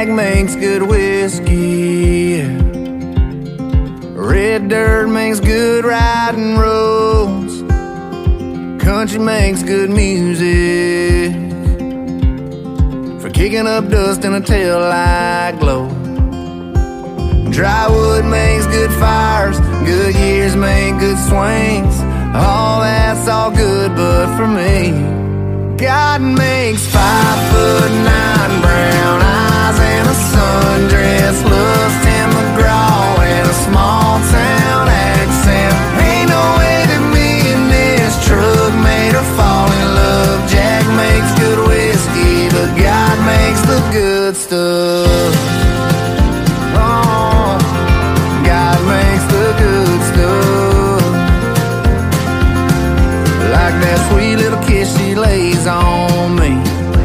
Jag makes good whiskey. Red dirt makes good riding roads. Country makes good music for kicking up dust in a taillight glow. Dry wood makes good fires. Goodyears make good swings. All that's all good, but for me, God makes 5'9" brown eyes and a sundress. Loves Tim McGraw and a small town accent. Ain't no way that me and this truck made her fall in love. Jag makes good whiskey, but God makes the good stuff. Oh, God makes the good stuff. Like that sweet little kiss she lays on me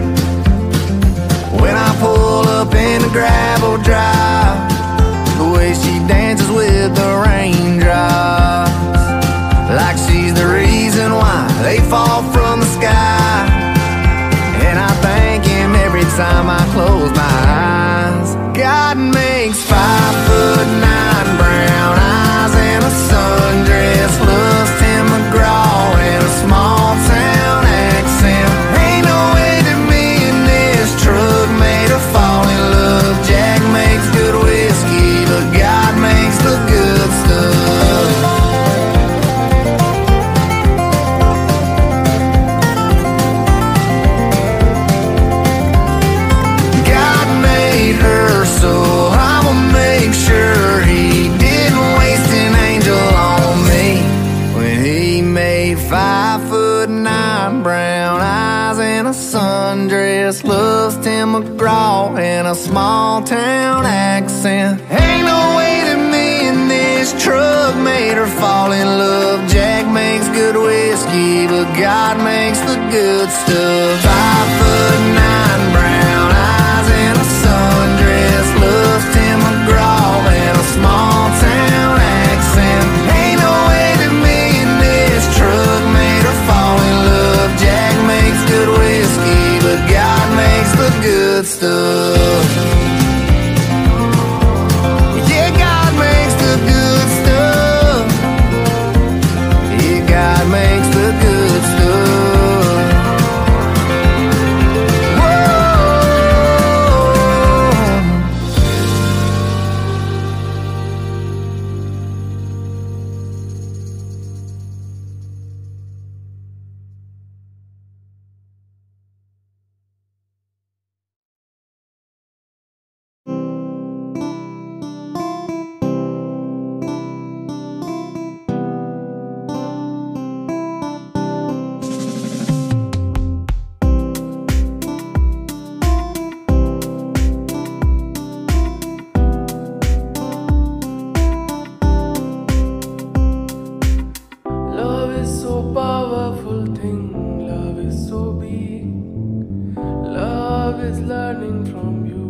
when I pull up in the gravel drive. The way she dances with the raindrops, like she's the reason why they fall from the sky. And I thank him every time I close my eyes. God makes 5'9" brown eyes and a sundress. Loves Tim McGraw and a small town accent. Ain't no way that me and this truck made her fall in love. Jag makes good whiskey, but God makes the good stuff. God made her, so I'ma make sure he didn't waste an angel on me when he made 5'9" brown eyes and a sundress. Loves Tim McGraw and a small town accent. Ain't no way that me and this truck made her fall in love. Jag makes good whiskey, but God makes the good stuff. 5'9" brown eyes and a sundress. Loves Tim McGraw and a small town accent. Ain't no way that me and this truck made her fall in love. Jag makes good whiskey, but God makes the good stuff. Yeah, God makes the good stuff. Yeah, God makes the good stuff. Whoa. Love is so powerful thing, love is so big. Love is learning from you.